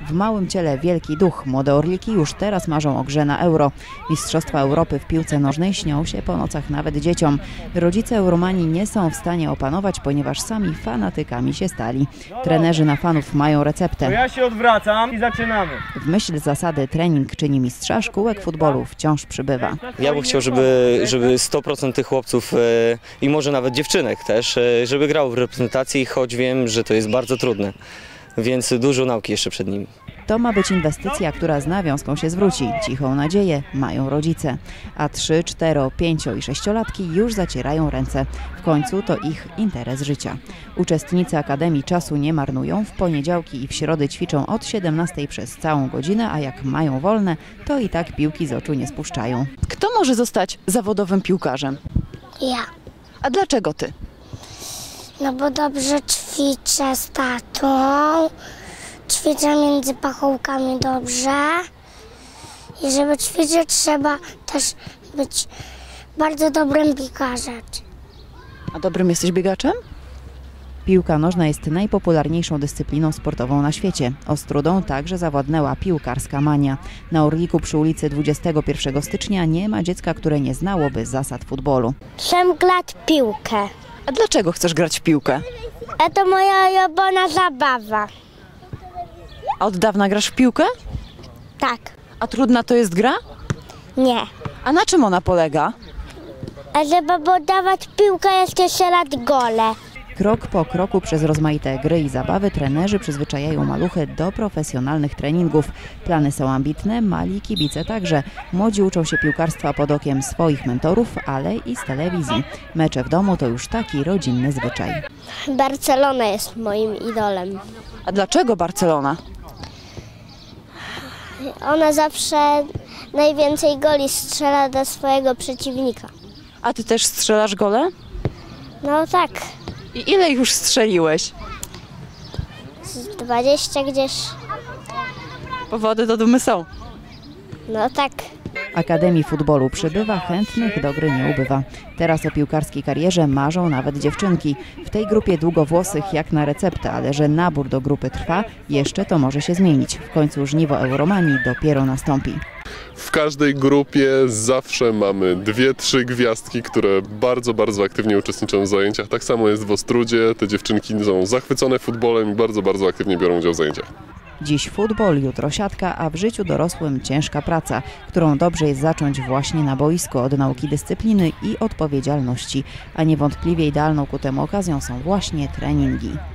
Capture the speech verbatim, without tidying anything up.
W małym ciele wielki duch. Młode orliki już teraz marzą o grze na Euro. Mistrzostwa Europy w piłce nożnej śnią się po nocach nawet dzieciom. Rodzice Euromanii nie są w stanie opanować, ponieważ sami fanatykami się stali. Trenerzy na fanów mają receptę. To ja się odwracam i zaczynamy. W myśl zasady trening czyni mistrza, szkółek futbolu wciąż przybywa. Ja bym chciał, żeby, żeby sto procent tych chłopców e, i może nawet dziewczynek też, e, żeby grało w reprezentacji, choć wiem, że to jest bardzo trudne, więc dużo nauki jeszcze przed nimi. To ma być inwestycja, która z nawiązką się zwróci. Cichą nadzieję mają rodzice. A trzy, cztero, pięcio i sześciolatki już zacierają ręce. W końcu to ich interes życia. Uczestnicy Akademii czasu nie marnują. W poniedziałki i w środy ćwiczą od siedemnastej przez całą godzinę, a jak mają wolne, to i tak piłki z oczu nie spuszczają. Kto może zostać zawodowym piłkarzem? Ja. A dlaczego ty? No bo dobrze ćwiczę z tatą, ćwiczę między pachołkami dobrze i żeby ćwiczyć, trzeba też być bardzo dobrym piłkarzem. A dobrym jesteś biegaczem? Piłka nożna jest najpopularniejszą dyscypliną sportową na świecie. Ostródą także zawładnęła piłkarska mania. Na Orliku przy ulicy dwudziestego pierwszego stycznia nie ma dziecka, które nie znałoby zasad futbolu. Chcę grać w piłkę. A dlaczego chcesz grać w piłkę? A to moja ulubiona zabawa. A od dawna grasz w piłkę? Tak. A trudna to jest gra? Nie. A na czym ona polega? A żeby podawać piłkę, jest strzelać gole. Krok po kroku przez rozmaite gry i zabawy trenerzy przyzwyczajają maluchy do profesjonalnych treningów. Plany są ambitne, mali kibice także. Młodzi uczą się piłkarstwa pod okiem swoich mentorów, ale i z telewizji. Mecze w domu to już taki rodzinny zwyczaj. Barcelona jest moim idolem. A dlaczego Barcelona? Ona zawsze najwięcej goli strzela do swojego przeciwnika. A ty też strzelasz gole? No tak. I ile już strzeliłeś? Z dwadzieścia gdzieś. Powody do dumy są. No tak. Akademii futbolu przybywa, chętnych do gry nie ubywa. Teraz o piłkarskiej karierze marzą nawet dziewczynki. W tej grupie długowłosych jak na receptę, ale że nabór do grupy trwa, jeszcze to może się zmienić. W końcu żniwo Euromanii dopiero nastąpi. W każdej grupie zawsze mamy dwie, trzy gwiazdki, które bardzo, bardzo aktywnie uczestniczą w zajęciach. Tak samo jest w Ostródzie. Te dziewczynki są zachwycone futbolem i bardzo, bardzo aktywnie biorą udział w zajęciach. Dziś futbol, jutro siatka, a w życiu dorosłym ciężka praca, którą dobrze jest zacząć właśnie na boisku od nauki dyscypliny i odpowiedzialności. A niewątpliwie idealną ku temu okazją są właśnie treningi.